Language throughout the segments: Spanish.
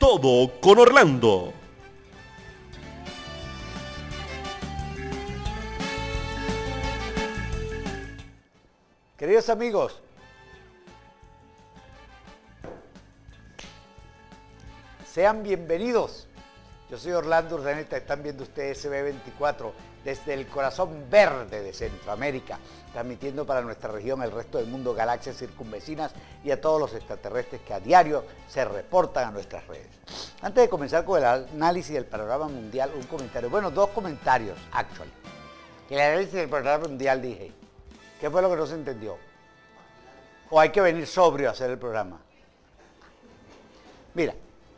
Todo con Orlando. Queridos amigos, sean bienvenidos. Yo soy Orlando Urdaneta, están viendo ustedes SB24 desde el corazón verde de Centroamérica, transmitiendo para nuestra región, el resto del mundo, galaxias circunvecinas y a todos los extraterrestres que a diario se reportan a nuestras redes. Antes de comenzar con el análisis del panorama mundial, un comentario, bueno, dos comentarios, actually. Que el análisis del panorama mundial dije, ¿qué fue lo que no se entendió? ¿O hay que venir sobrio a hacer el programa? Mira.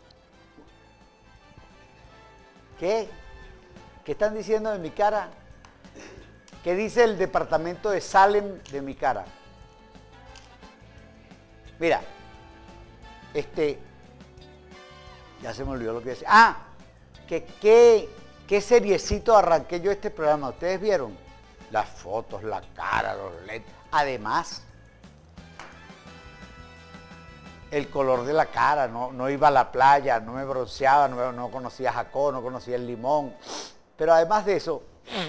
¿Qué? ¿Qué están diciendo de mi cara? ¿Qué dice el departamento de Salem de mi cara? Mira, ya se me olvidó lo que decía. Ah, ¿qué seriecito arranqué yo este programa? ¿Ustedes vieron? Las fotos, la cara, los lentes. Además, el color de la cara, no iba a la playa, no me bronceaba, no conocía a Jacó, no conocía el limón. Pero además de eso,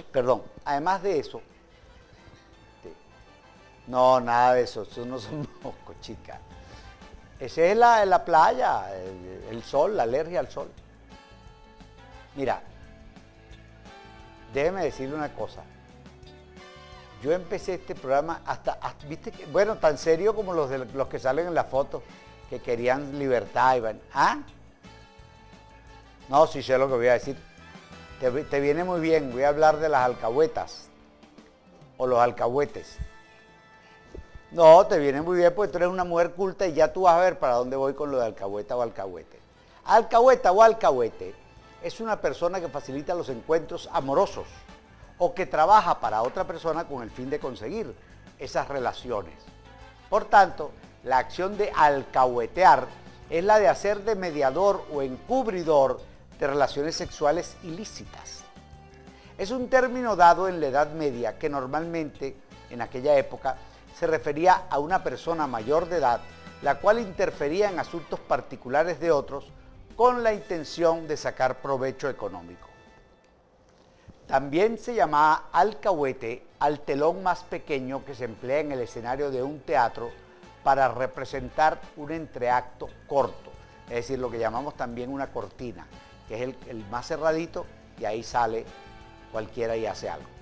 no, nada de eso no son moscos, chicas. Ese es la playa, el sol, la alergia al sol. Mira, déjeme decirle una cosa. Yo empecé este programa viste, bueno, tan serio como los que salen en la foto, que querían libertad, Iván. ¿Ah? No, sí sé lo que voy a decir. Te viene muy bien, voy a hablar de las alcahuetas o los alcahuetes. No, te viene muy bien porque tú eres una mujer culta y ya tú vas a ver para dónde voy con lo de alcahueta o alcahuete. Alcahueta o alcahuete es una persona que facilita los encuentros amorosos o que trabaja para otra persona con el fin de conseguir esas relaciones. Por tanto, la acción de alcahuetear es la de hacer de mediador o encubridor de relaciones sexuales ilícitas. Es un término dado en la Edad Media que normalmente, en aquella época, se refería a una persona mayor de edad, la cual interfería en asuntos particulares de otros con la intención de sacar provecho económico. También se llamaba alcahuete al telón más pequeño que se emplea en el escenario de un teatro para representar un entreacto corto, es decir, lo que llamamos también una cortina, que es el más cerradito y ahí sale cualquiera y hace algo.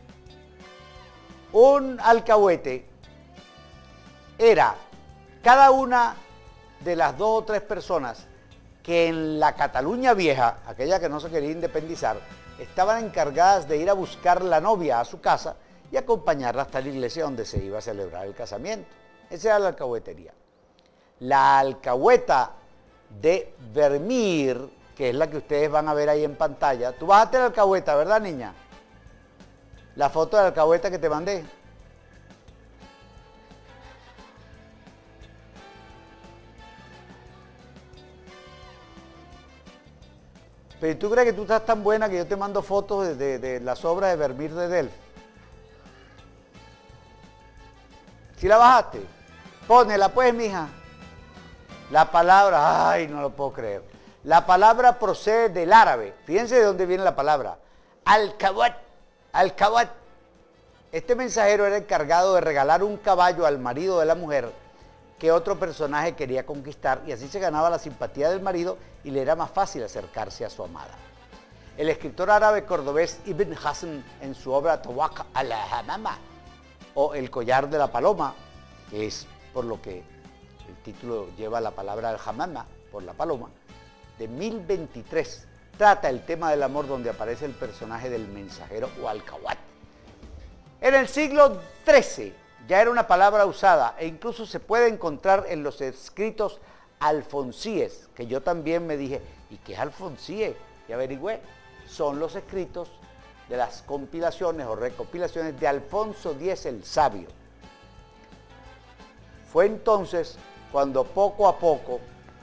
Un alcahuete era cada una de las 2 o 3 personas que en la Cataluña vieja, aquella que no se quería independizar, estaban encargadas de ir a buscar la novia a su casa y acompañarla hasta la iglesia donde se iba a celebrar el casamiento. Esa era la alcahuetería. La alcahueta de Vermeer, que es la que ustedes van a ver ahí en pantalla. Tú bajaste la alcahueta, ¿verdad, niña? La foto de la alcahueta que te mandé. Pero ¿tú crees que tú estás tan buena que yo te mando fotos de las obras de Vermeer de Delft? ¿Sí la bajaste? Pónela pues, mija. La palabra, ay, no lo puedo creer. La palabra procede del árabe. Fíjense de dónde viene la palabra. Alcawat, alcawat. Este mensajero era encargado de regalar un caballo al marido de la mujer que otro personaje quería conquistar y así se ganaba la simpatía del marido y le era más fácil acercarse a su amada. El escritor árabe cordobés Ibn Hazm, en su obra Tawaq al-Hamama, o El collar de la paloma, que es por lo que el título lleva la palabra al-Hamama, por la paloma, de 1023, trata el tema del amor donde aparece el personaje del mensajero o alcahuat. En el siglo XIII ya era una palabra usada e incluso se puede encontrar en los escritos alfonsíes, que yo también me dije, ¿y qué es alfonsíe? Y averigüé, son los escritos de las compilaciones o recopilaciones de Alfonso X el Sabio. Fue entonces cuando poco a poco,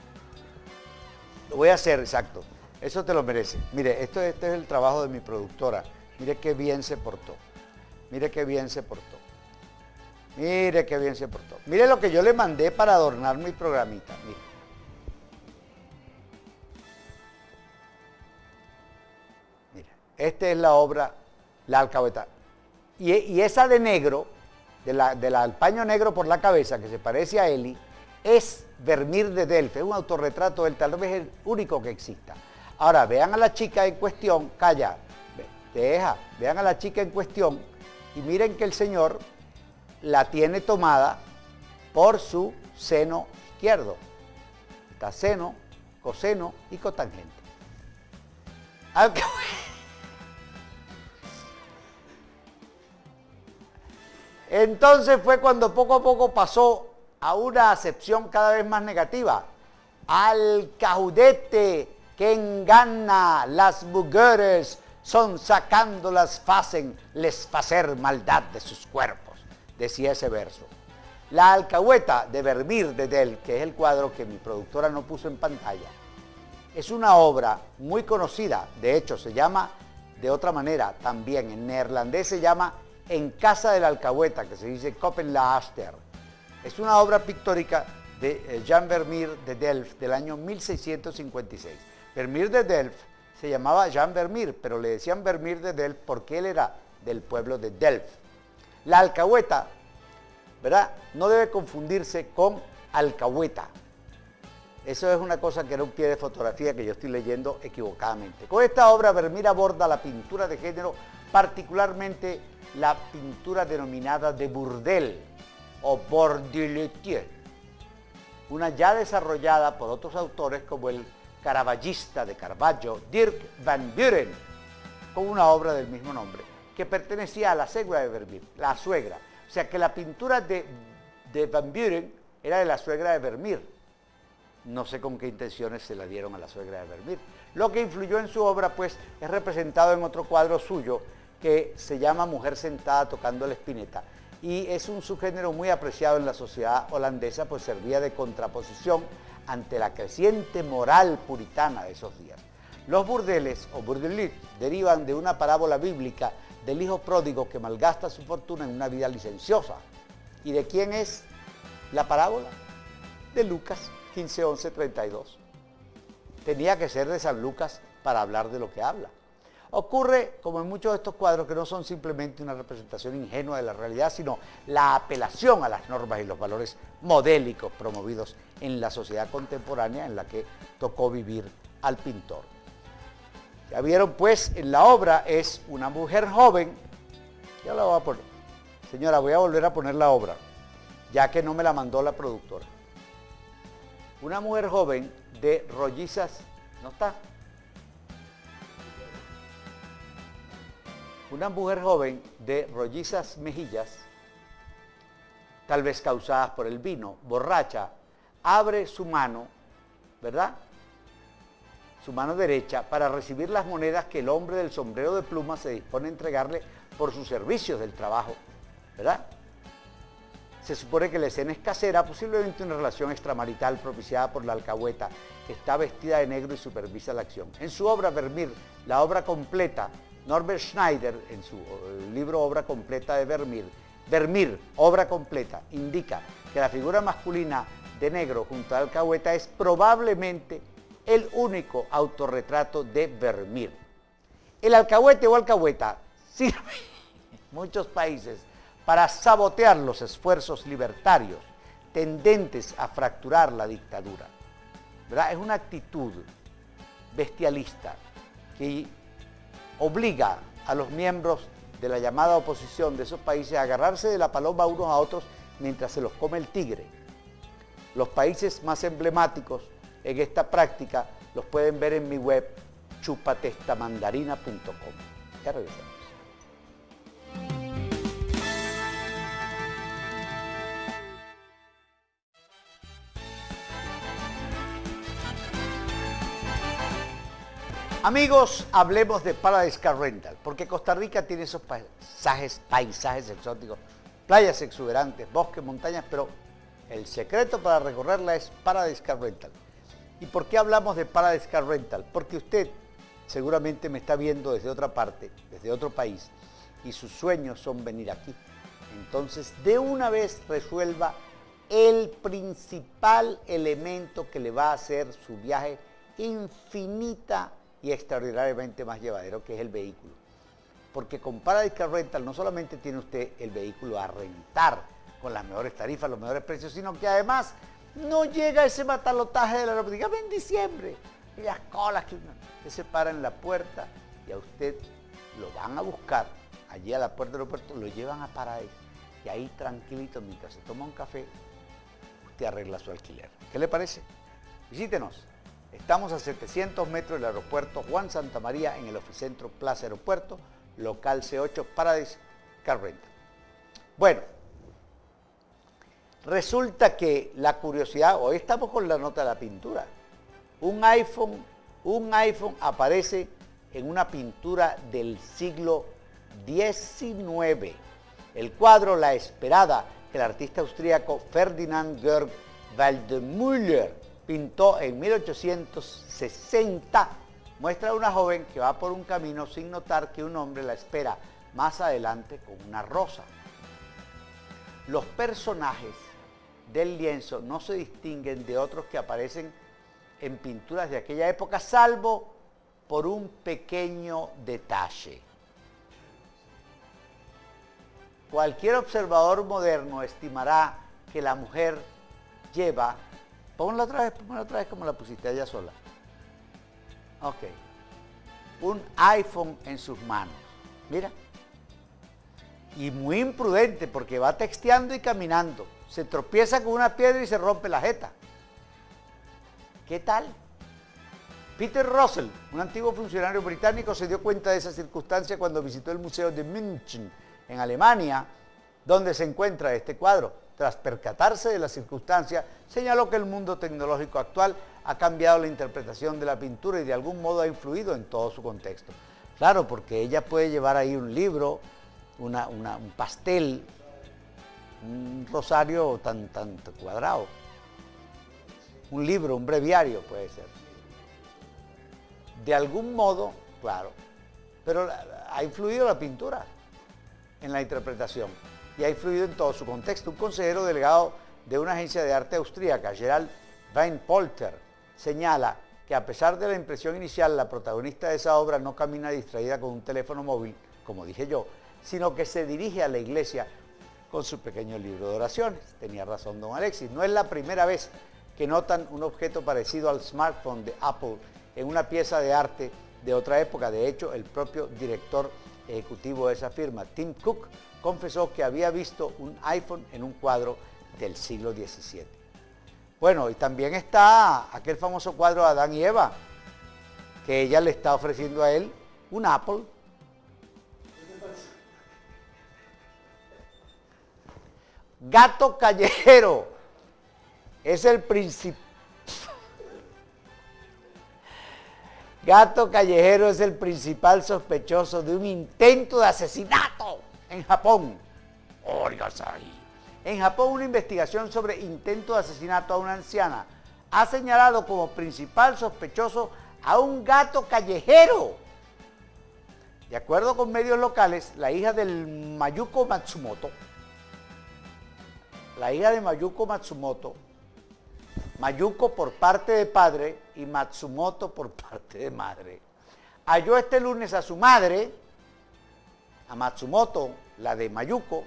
lo voy a hacer exacto, eso te lo merece. Mire, este es el trabajo de mi productora, mire qué bien se portó, mire qué bien se portó. Mire qué bien se portó. Mire lo que yo le mandé para adornar mi programita. Mire. Esta es la obra, la alcahueta. Y esa de negro, del paño negro por la cabeza, que se parece a Eli, es Vermeer de Delft, es un autorretrato del tal vez el único que exista. Ahora, vean a la chica en cuestión, calla, vean a la chica en cuestión y miren que el señor la tiene tomada por su seno izquierdo. Está seno, coseno y cotangente. Entonces fue cuando poco a poco pasó a una acepción cada vez más negativa. Alcaudete que engana las mujeres son sacándolas facen les facer maldad de sus cuerpos, decía ese verso. La alcahueta de Vermeer de Delft, que es el cuadro que mi productora no puso en pantalla, es una obra muy conocida, de hecho se llama de otra manera también, en neerlandés se llama En casa de la alcahueta, que se dice Kopenlaster. Es una obra pictórica de Jan Vermeer de Delft del año 1656. Vermeer de Delft se llamaba Jan Vermeer, pero le decían Vermeer de Delft porque él era del pueblo de Delft. La alcahueta, ¿verdad?, no debe confundirse con alcahueta. Eso es una cosa que era un pie de fotografía que yo estoy leyendo equivocadamente. Con esta obra Vermeer aborda la pintura de género, particularmente la pintura denominada de burdel o bordeletie, una ya desarrollada por otros autores como el caravallista de Caravaggio, Dirk van Buren, con una obra del mismo nombre, que pertenecía a la suegra de Vermeer, la suegra. O sea que la pintura de van Buren era de la suegra de Vermeer. No sé con qué intenciones se la dieron a la suegra de Vermeer. Lo que influyó en su obra, pues, es representado en otro cuadro suyo que se llama Mujer sentada tocando la espineta. Y es un subgénero muy apreciado en la sociedad holandesa, pues servía de contraposición ante la creciente moral puritana de esos días. Los burdeles, o burdelit, derivan de una parábola bíblica del hijo pródigo que malgasta su fortuna en una vida licenciosa. ¿Y de quién es la parábola? De Lucas 15, 11, 32. Tenía que ser de San Lucas para hablar de lo que habla. Ocurre, como en muchos de estos cuadros, que no son simplemente una representación ingenua de la realidad, sino la apelación a las normas y los valores modélicos promovidos en la sociedad contemporánea en la que tocó vivir al pintor. Ya vieron, pues, en la obra es una mujer joven. Ya la voy a poner. Señora, voy a volver a poner la obra, ya que no me la mandó la productora. Una mujer joven de rollizas, ¿no está? Una mujer joven de rollizas mejillas, tal vez causadas por el vino, borracha, abre su mano, ¿verdad?, su mano derecha, para recibir las monedas que el hombre del sombrero de plumas se dispone a entregarle por sus servicios del trabajo, ¿verdad? Se supone que la escena es casera, posiblemente una relación extramarital propiciada por la alcahueta, que está vestida de negro y supervisa la acción. En su obra Vermeer, la obra completa, Norbert Schneider, en su libro Obra completa de Vermeer, Vermeer, obra completa, indica que la figura masculina de negro junto a la alcahueta es probablemente el único autorretrato de Vermeer. El alcahuete o alcahueta sirve en muchos países para sabotear los esfuerzos libertarios tendentes a fracturar la dictadura, ¿verdad? Es una actitud bestialista que obliga a los miembros de la llamada oposición de esos países a agarrarse de la paloma unos a otros mientras se los come el tigre. Los países más emblemáticos en esta práctica los pueden ver en mi web chupatestamandarina.com. Ya regresamos. Amigos, hablemos de Paradise Car Rental, porque Costa Rica tiene esos paisajes exóticos, playas exuberantes, bosques, montañas, pero el secreto para recorrerla es Paradise Car Rental. ¿Y por qué hablamos de Paradise Car Rental? Porque usted seguramente me está viendo desde otra parte, desde otro país, y sus sueños son venir aquí. Entonces, de una vez resuelva el principal elemento que le va a hacer su viaje infinitamente y extraordinariamente más llevadero, que es el vehículo. Porque con Paradise Car Rental no solamente tiene usted el vehículo a rentar con las mejores tarifas, los mejores precios, sino que además no llega ese matalotaje del aeropuerto. Dígame en diciembre, aquellas colas que se paran en la puerta y a usted lo van a buscar allí a la puerta del aeropuerto, lo llevan a Paradise y ahí tranquilito, mientras se toma un café, usted arregla su alquiler. ¿Qué le parece? Visítenos. Estamos a 700 metros del aeropuerto Juan Santamaría en el Oficentro Plaza Aeropuerto, local C8, Paradise Car Rental. Bueno, resulta que la curiosidad, hoy estamos con la nota de la pintura. Un iPhone aparece en una pintura del siglo XIX. El cuadro La Esperada, que el artista austríaco Ferdinand Georg Waldmüller pintó en 1860, muestra a una joven que va por un camino sin notar que un hombre la espera más adelante con una rosa. Los personajes del lienzo no se distinguen de otros que aparecen en pinturas de aquella época, salvo por un pequeño detalle. Cualquier observador moderno estimará que la mujer lleva, pónganla otra vez como la pusiste allá sola. Ok. Un iPhone en sus manos. Mira. Y muy imprudente porque va texteando y caminando. Se tropieza con una piedra y se rompe la jeta. ¿Qué tal? Peter Russell, un antiguo funcionario británico, se dio cuenta de esa circunstancia cuando visitó el Museo de München, en Alemania, donde se encuentra este cuadro. Tras percatarse de la circunstancia, señaló que el mundo tecnológico actual ha cambiado la interpretación de la pintura y de algún modo ha influido en todo su contexto. Claro, porque ella puede llevar ahí un libro, un pastel, un rosario tan cuadrado, un libro, un breviario puede ser. De algún modo, claro, pero ha influido la pintura en la interpretación y ha influido en todo su contexto. Un consejero delegado de una agencia de arte austríaca, Gerald Weinpolter, señala que a pesar de la impresión inicial, la protagonista de esa obra no camina distraída con un teléfono móvil, como dije yo, sino que se dirige a la iglesia con su pequeño libro de oraciones. Tenía razón don Alexis, no es la primera vez que notan un objeto parecido al smartphone de Apple en una pieza de arte de otra época. De hecho, el propio director ejecutivo de esa firma, Tim Cook, confesó que había visto un iPhone en un cuadro del siglo XVII. Bueno, y también está aquel famoso cuadro de Adán y Eva, que ella le está ofreciendo a él un Apple. Gato callejero es el principal. Gato callejero es el principal sospechoso de un intento de asesinato en Japón. Óigase ahí. En Japón, una investigación sobre intento de asesinato a una anciana ha señalado como principal sospechoso a un gato callejero. De acuerdo con medios locales, la hija del Mayuko Matsumoto, Mayuko por parte de padre y Matsumoto por parte de madre, halló este lunes a su madre, a Matsumoto, la de Mayuko,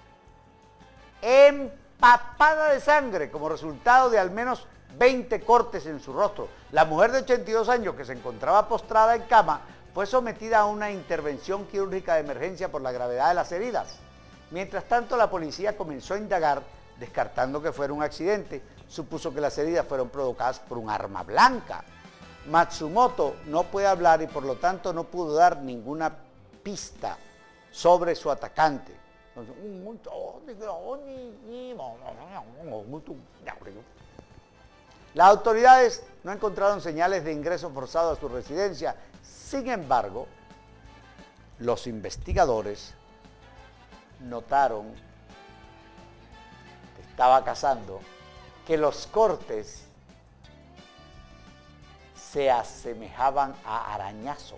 empapada de sangre como resultado de al menos 20 cortes en su rostro. La mujer de 82 años que se encontraba postrada en cama fue sometida a una intervención quirúrgica de emergencia por la gravedad de las heridas. Mientras tanto, la policía comenzó a indagar, descartando que fuera un accidente. Supuso que las heridas fueron provocadas por un arma blanca. Matsumoto no puede hablar y por lo tanto no pudo dar ninguna pista sobre su atacante. Las autoridades no encontraron señales de ingreso forzado a su residencia. Sin embargo, los investigadores notaron que estaba cazando, que los cortes se asemejaban a arañazos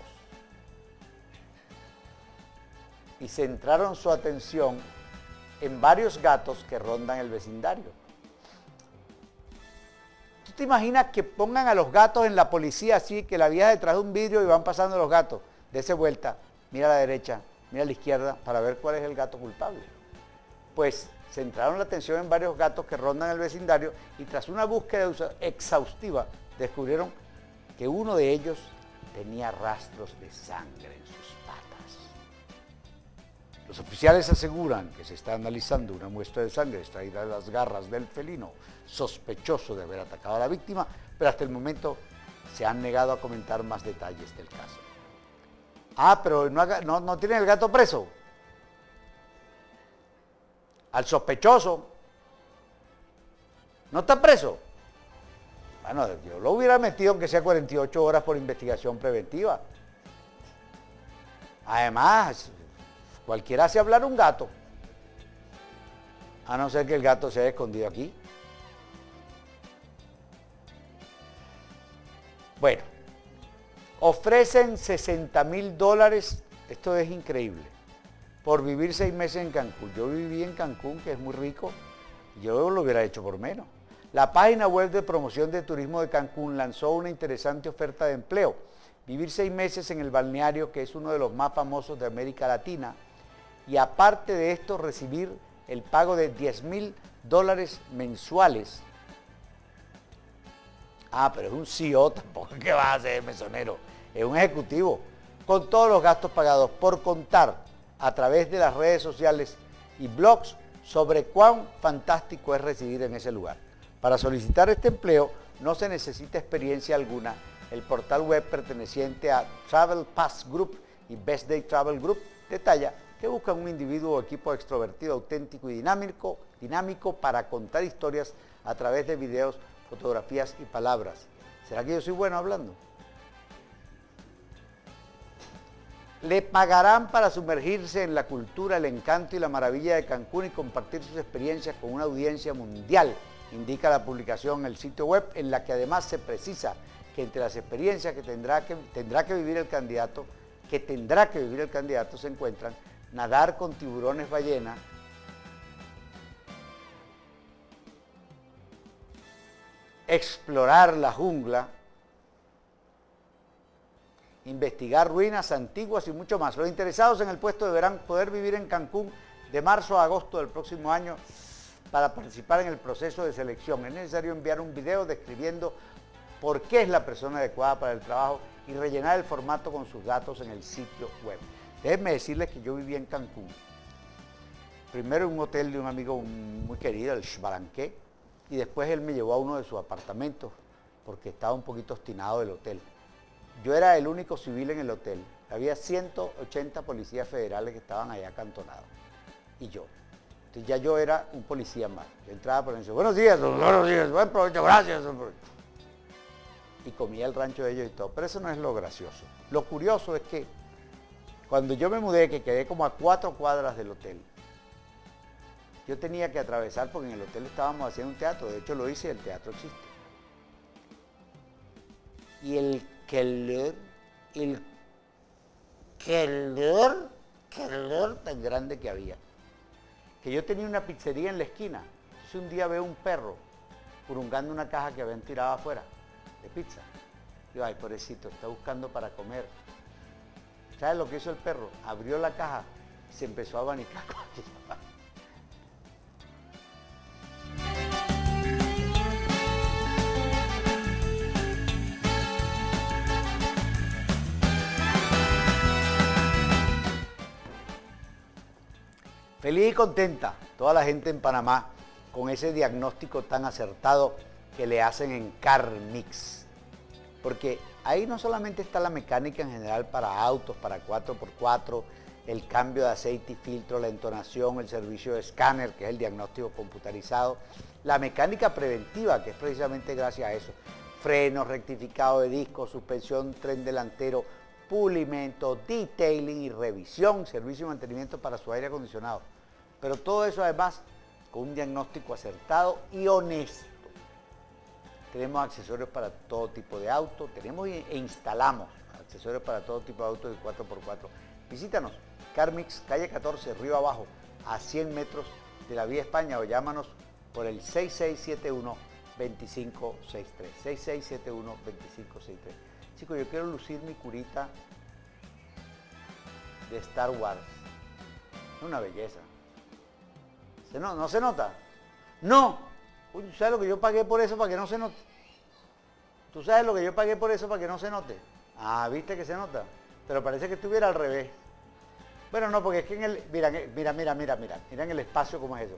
y centraron su atención en varios gatos que rondan el vecindario. te imaginas que pongan a los gatos en la policía así, que la vieja detrás de un vidrio y van pasando los gatos? Dese vuelta, mira a la derecha, mira a la izquierda para ver cuál es el gato culpable. Pues centraron la atención en varios gatos que rondan el vecindario y tras una búsqueda exhaustiva descubrieron que uno de ellos tenía rastros de sangre en sus patas. Los oficiales aseguran que se está analizando una muestra de sangre extraída de las garras del felino sospechoso de haber atacado a la víctima, pero hasta el momento se han negado a comentar más detalles del caso. Ah, pero no tienen el gato preso. Al sospechoso. ¿No está preso? Bueno, yo lo hubiera metido aunque sea 48 horas por investigación preventiva. Además, cualquiera hace hablar un gato. A no ser que el gato se haya escondido aquí. Bueno, ofrecen $60,000, esto es increíble, por vivir 6 meses en Cancún. Yo viví en Cancún, que es muy rico, y yo lo hubiera hecho por menos. La página web de promoción de turismo de Cancún lanzó una interesante oferta de empleo. Vivir 6 meses en el balneario, que es uno de los más famosos de América Latina, y aparte de esto recibir el pago de $10,000 mensuales. Ah, pero es un CEO, tampoco es que va a ser mesonero, es un ejecutivo, con todos los gastos pagados, por contar a través de las redes sociales y blogs sobre cuán fantástico es residir en ese lugar. Para solicitar este empleo no se necesita experiencia alguna. El portal web perteneciente a Travel Pass Group y Best Day Travel Group detalla que buscan un individuo o equipo extrovertido, auténtico y dinámico para contar historias a través de videos, fotografías y palabras. ¿Será que yo soy bueno hablando? Le pagarán para sumergirse en la cultura, el encanto y la maravilla de Cancún y compartir sus experiencias con una audiencia mundial, indica la publicación en el sitio web, en la que además se precisa que entre las experiencias que tendrá que vivir el candidato se encuentran nadar con tiburones ballena, explorar la jungla, investigar ruinas antiguas y mucho más. Los interesados en el puesto deberán poder vivir en Cancún de marzo a agosto del próximo año. Para participar en el proceso de selección es necesario enviar un video describiendo por qué es la persona adecuada para el trabajo y rellenar el formato con sus datos en el sitio web. Déjenme decirles que yo viví en Cancún. Primero en un hotel de un amigo muy querido, el Xbalanqué, y después él me llevó a uno de sus apartamentos porque estaba un poquito obstinado del hotel. Yo era el único civil en el hotel. Había 180 policías federales que estaban allá acantonados. Y yo. Entonces ya yo era un policía más. Yo entraba por y decía, buenos días, buen provecho, gracias. Y comía el rancho de ellos y todo. Pero eso no es lo gracioso. Lo curioso es que cuando yo me mudé, que quedé como a 4 cuadras del hotel, yo tenía que atravesar, porque en el hotel estábamos haciendo un teatro, de hecho lo hice y el teatro existe. Y el calor tan grande que había, que yo tenía una pizzería en la esquina. Entonces un día veo un perro purungando una caja que habían tirado afuera de pizza. Digo, ay, pobrecito, está buscando para comer. ¿Sabes lo que hizo el perro? Abrió la caja y se empezó a abanicar con aquella. Feliz y contenta toda la gente en Panamá con ese diagnóstico tan acertado que le hacen en CarMix. Porque ahí no solamente está la mecánica en general para autos, para 4x4, el cambio de aceite y filtro, la entonación, el servicio de escáner, que es el diagnóstico computarizado, la mecánica preventiva, que es precisamente gracias a eso, frenos, rectificado de discos, suspensión, tren delantero, pulimento, detailing y revisión, servicio y mantenimiento para su aire acondicionado. Pero todo eso además con un diagnóstico acertado y honesto. Tenemos accesorios para todo tipo de auto, tenemos e instalamos accesorios para todo tipo de autos de 4x4. Visítanos, CarMix, calle 14, Río Abajo, a 100 metros de la Vía España, o llámanos por el 2563. 6671-2563. Chicos, yo quiero lucir mi curita de Star Wars. Es una belleza. ¿No se nota? ¡No! Uy, ¿tú sabes lo que yo pagué por eso para que no se note? ¿Tú sabes lo que yo pagué por eso para que no se note? Ah, ¿viste que se nota? Pero parece que estuviera al revés. Bueno, no, porque es que en el... Mira en el espacio cómo es eso.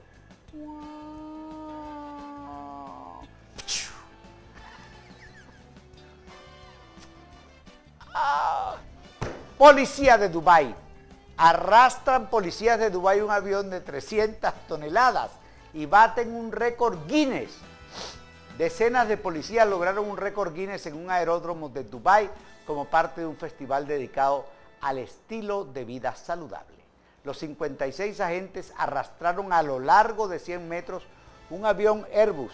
Policía de Dubái. Arrastran policías de Dubái un avión de 300 toneladas y baten un récord Guinness. Decenas de policías lograron un récord Guinness en un aeródromo de Dubái como parte de un festival dedicado al estilo de vida saludable. Los 56 agentes arrastraron a lo largo de 100 metros un avión Airbus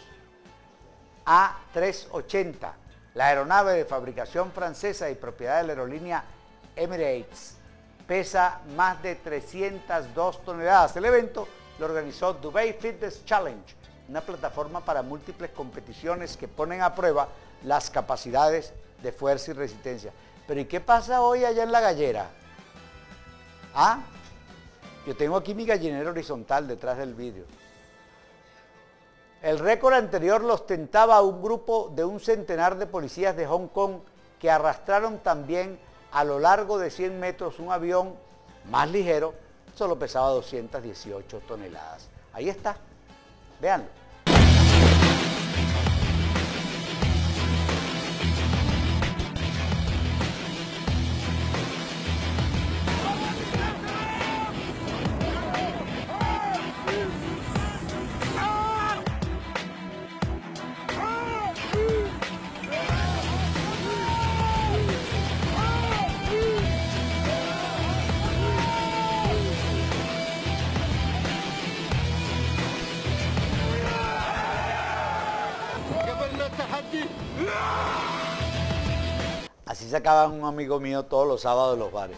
A380, la aeronave de fabricación francesa y propiedad de la aerolínea Emirates. Pesa más de 302 toneladas. El evento lo organizó Dubai Fitness Challenge, una plataforma para múltiples competiciones que ponen a prueba las capacidades de fuerza y resistencia. Pero ¿y qué pasa hoy allá en la gallera? ¿Ah? Yo tengo aquí mi gallinero horizontal detrás del vídeo. El récord anterior lo ostentaba un grupo de un centenar de policías de Hong Kong que arrastraron también a lo largo de 100 metros un avión más ligero, solo pesaba 218 toneladas. Ahí está, véanlo. Así sacaban un amigo mío todos los sábados de los bares.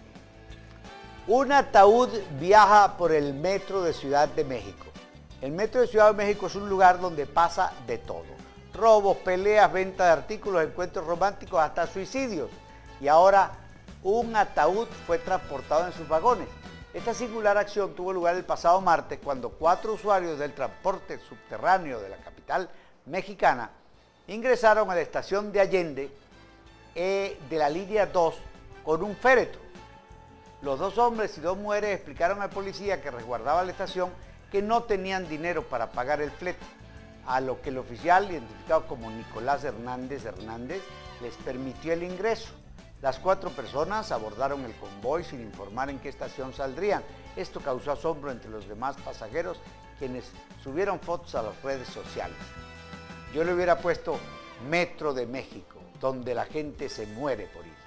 Un ataúd viaja por el metro de Ciudad de México. El metro de Ciudad de México es un lugar donde pasa de todo. Robos, peleas, venta de artículos, encuentros románticos, hasta suicidios. Y ahora un ataúd fue transportado en sus vagones. Esta singular acción tuvo lugar el pasado martes cuando 4 usuarios del transporte subterráneo de la capital mexicana ingresaron a la estación de Allende de la línea 2 con un féretro. Los 2 hombres y 2 mujeres explicaron al policía que resguardaba la estación que no tenían dinero para pagar el flete, a lo que el oficial, identificado como Nicolás Hernández, les permitió el ingreso. Las 4 personas abordaron el convoy sin informar en qué estación saldrían. Esto causó asombro entre los demás pasajeros, quienes subieron fotos a las redes sociales. Yo le hubiera puesto Metro de México, donde la gente se muere por ir.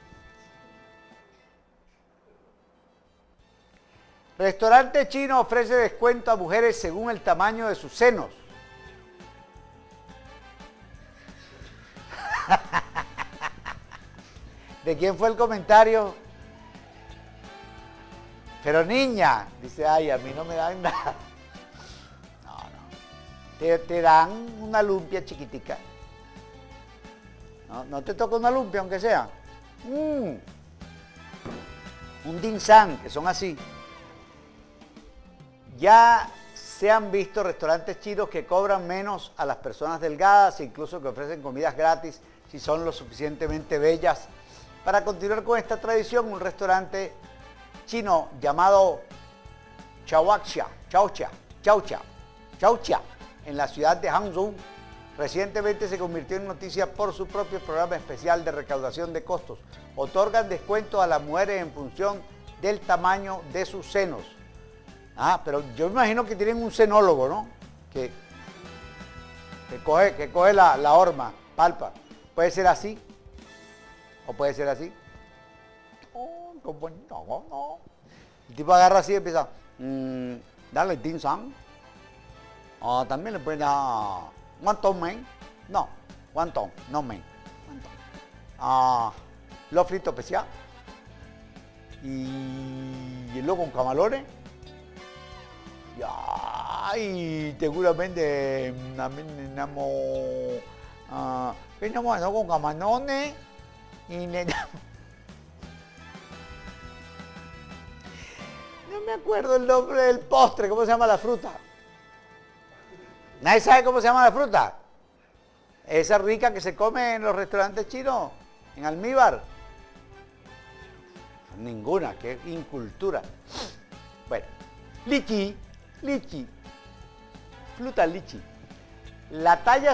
Restaurante chino ofrece descuento a mujeres según el tamaño de sus senos. ¿De quién fue el comentario? Pero niña, dice, ay, a mí no me dan nada. No. Te dan una lumpia chiquitica. No te toca una lumpia, aunque sea. Un dim-sum, que son así. Ya se han visto restaurantes chinos que cobran menos a las personas delgadas e incluso que ofrecen comidas gratis si son lo suficientemente bellas. Para continuar con esta tradición, un restaurante chino llamado Chaoxia, en la ciudad de Hangzhou, recientemente se convirtió en noticia por su propio programa especial de recaudación de costos. Otorgan descuentos a las mujeres en función del tamaño de sus senos. Pero yo imagino que tienen un senólogo, ¿no? Que coge la horma, palpa. Puede ser así, o puede ser así. No. El tipo agarra así y empieza, dale dim-sum. También le pueden dar wonton men. No, wonton, no men. Lo frito especial. Y luego con camarones. Ay, seguramente enamorado con camarones y le damos. No me acuerdo el nombre del postre, ¿cómo se llama la fruta? ¿Nadie sabe cómo se llama la fruta? Esa rica que se come en los restaurantes chinos, en almíbar. Ninguna, que es incultura. Bueno, lichi, fruta lichi. La talla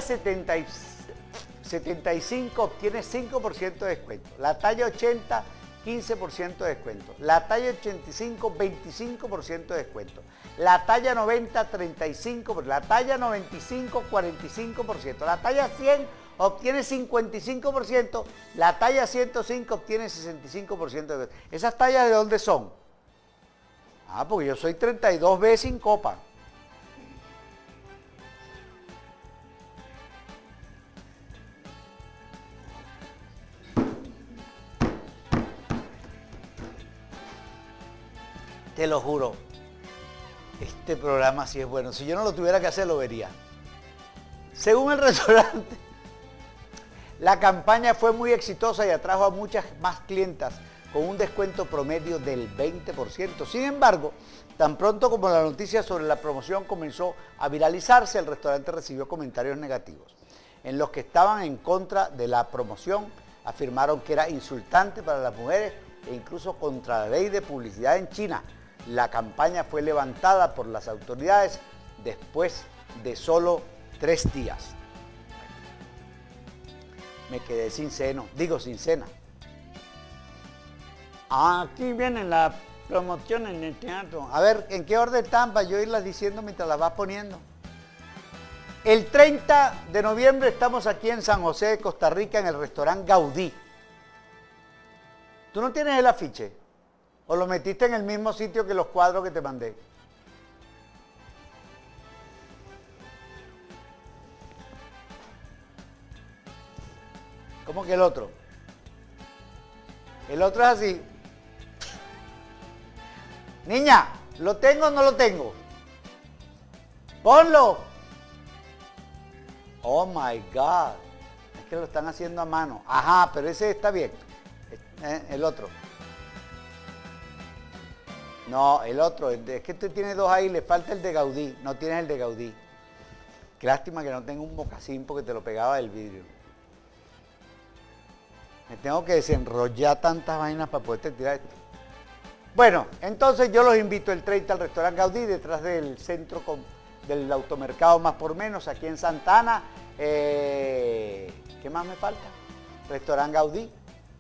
75 obtiene 5% de descuento. La talla 80, 15% de descuento. La talla 85, 25% de descuento. La talla 90, 35%. La talla 95, 45%. La talla 100 obtiene 55%. La talla 105 obtiene 65% de descuento. ¿Esas tallas de dónde son? Ah, porque yo soy 32B sin copa. Te lo juro, este programa sí es bueno. Si yo no lo tuviera que hacer, lo vería. Según el restaurante, la campaña fue muy exitosa y atrajo a muchas más clientas con un descuento promedio del 20%. Sin embargo, tan pronto como la noticia sobre la promoción comenzó a viralizarse, el restaurante recibió comentarios negativos. En los que estaban en contra de la promoción afirmaron que era insultante para las mujeres e incluso contra la ley de publicidad en China. La campaña fue levantada por las autoridades después de solo 3 días. Me quedé sin cena. Aquí vienen las promociones en el teatro. A ver, ¿en qué orden están para yo irlas diciendo mientras las vas poniendo? El 30 de noviembre estamos aquí en San José de Costa Rica en el restaurante Gaudí. ¿Tú no tienes el afiche? ¿O lo metiste en el mismo sitio que los cuadros que te mandé? ¿Cómo que el otro? El otro es así. Niña, ¿lo tengo o no lo tengo? Ponlo. Oh my God. Es que lo están haciendo a mano. Ajá, pero ese está bien. El otro. No, el otro. Es que usted tiene 2 ahí, le falta el de Gaudí. No tienes el de Gaudí. Qué lástima que no tengo un mocasín porque te lo pegaba del vidrio. Me tengo que desenrollar tantas vainas para poderte tirar esto. Bueno, entonces yo los invito el 30 al restaurante Gaudí, detrás del centro del automercado Más por Menos, aquí en Santa Ana. ¿Qué más me falta? Restaurante Gaudí.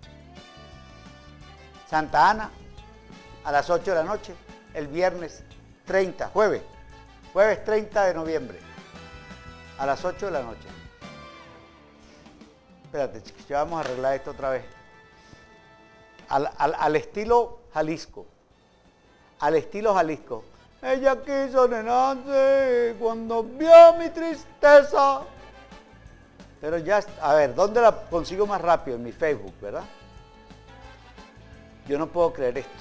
Santa Ana, a las 8 de la noche, el viernes 30, jueves 30 de noviembre, a las 8 de la noche. Espérate, chicos, ya vamos a arreglar esto otra vez. Al estilo Jalisco. Al estilo Jalisco. Ella quiso nenarse cuando vio mi tristeza. Pero ya, a ver, ¿dónde la consigo más rápido? En mi Facebook, ¿verdad? Yo no puedo creer esto.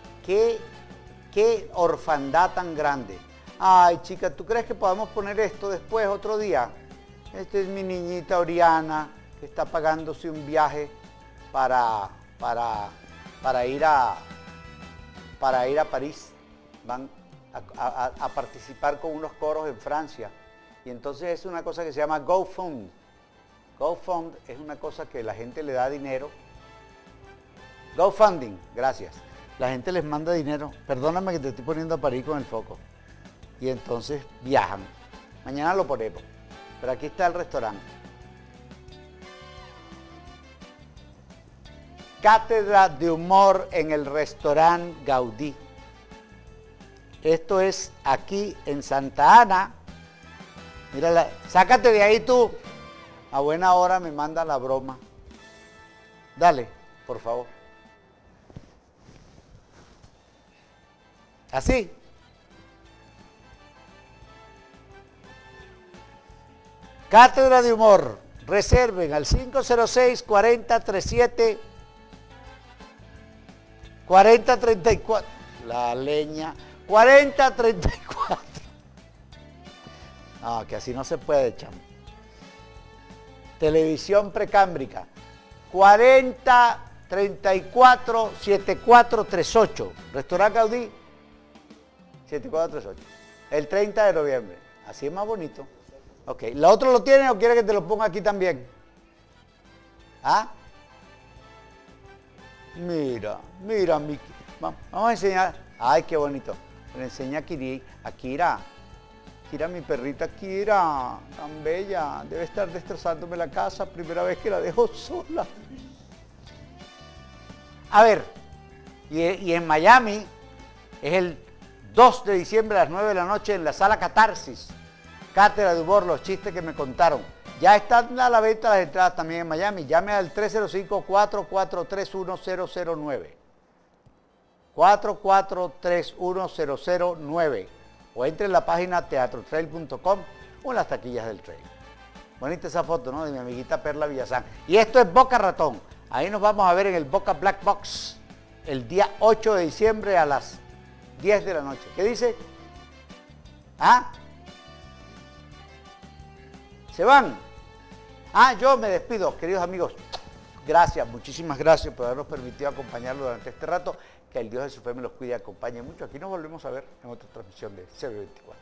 ¿Qué orfandad tan grande? Ay, chica, ¿tú crees que podamos poner esto después, otro día? Esta es mi niñita Oriana, que está pagándose un viaje para ir a París. Van a participar con unos coros en Francia. Y entonces es una cosa que se llama GoFund. GoFund es una cosa que la gente le da dinero. GoFunding, gracias. La gente les manda dinero. Perdóname que te estoy poniendo a parir con el foco. Y entonces viajan. Mañana lo ponemos. Pero aquí está el restaurante. Cátedra de humor en el restaurante Gaudí. Esto es aquí en Santa Ana. Mírala, sácate de ahí tú. A buena hora me manda la broma. Dale, por favor. Así. Cátedra de humor. Reserven al 506-4037 4034. La leña. 4034. No, que así no se puede, chamo. Televisión precámbrica. 40 34 7438. Restaurante Gaudí 7438. El 30 de noviembre. Así es más bonito. Ok. ¿La otra lo tiene o quiere que te lo ponga aquí también? ¿Ah? Mira, Miki. Vamos a enseñar. Ay, qué bonito. Le enseña a Kira. Kira, mi perrita Kira. Tan bella. Debe estar destrozándome la casa. Primera vez que la dejo sola. A ver. Y en Miami es el 2 de diciembre a las 9 de la noche en la sala Catarsis. Cátedra de humor, los chistes que me contaron. Ya están a la venta las entradas también en Miami. Llame al 305-443-1009. 443-1009. O entre en la página teatrotrail.com o en las taquillas del trail. Bonita esa foto, ¿no? De mi amiguita Perla Villazán. Y esto es Boca Ratón. Ahí nos vamos a ver en el Boca Black Box el día 8 de diciembre a las 10 de la noche. ¿Qué dice? ¿Ah? ¿Se van? Ah, yo me despido, queridos amigos. Gracias, muchísimas gracias por habernos permitido acompañarlos durante este rato. Que el Dios de su fe me los cuide y acompañe mucho. Aquí nos volvemos a ver en otra transmisión de CB24.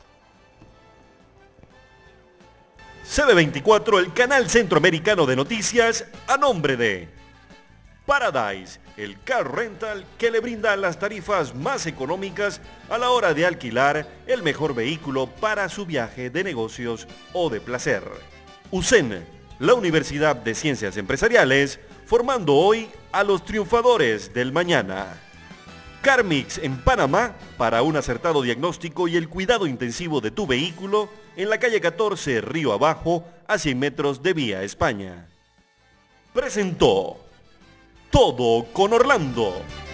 CB24, el canal centroamericano de noticias, a nombre de Paradise, el car rental que le brinda las tarifas más económicas a la hora de alquilar el mejor vehículo para su viaje de negocios o de placer. UCEN, la Universidad de Ciencias Empresariales, formando hoy a los triunfadores del mañana. Carmix en Panamá, para un acertado diagnóstico y el cuidado intensivo de tu vehículo, en la calle 14, Río Abajo, a 100 metros de Vía España. Presentó Todo con Orlando.